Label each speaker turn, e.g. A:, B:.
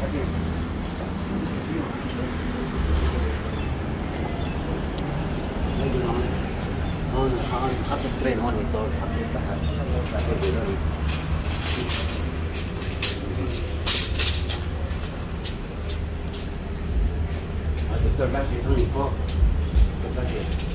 A: هون خط الترين هون يصور خط البحر. الدكتور ماشي هون فوق.